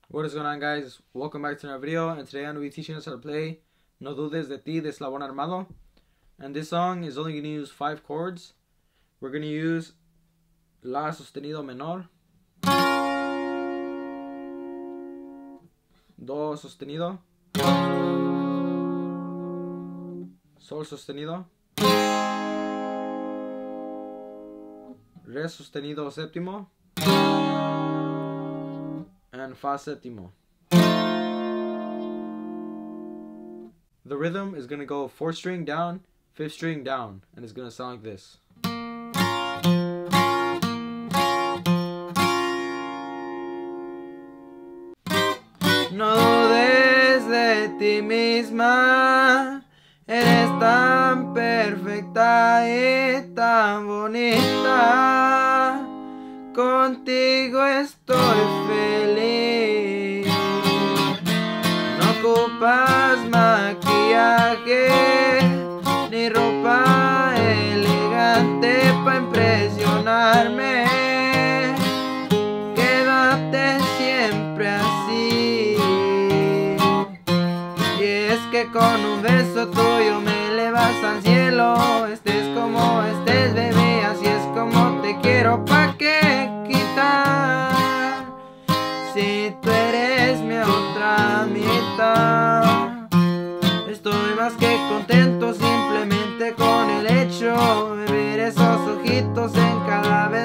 What is going on, guys? Welcome back to another video, and today I'm going to be teaching us how to play No Dudes de Ti de Eslabón Armado. And this song is only going to use 5 chords. We're going to use La sostenido menor, Do sostenido, Sol sostenido, Re sostenido séptimo, and Fa séptimo. The rhythm is going to go 4th string down, 5th string down, and it's going to sound like this. No dudes de ti misma, eres tan perfecta y tan bonita, contigo estoy feliz. No ocupas maquillaje ni ropa elegante para impresionarme, quédate siempre así. Y es que con un beso tuyo me elevas al cielo, estés como estés, bebé, así es como te quiero, pa' qué quitar si tú eres mi otra mitad. Estoy más que contento simplemente con el hecho de ver esos ojitos en cada vez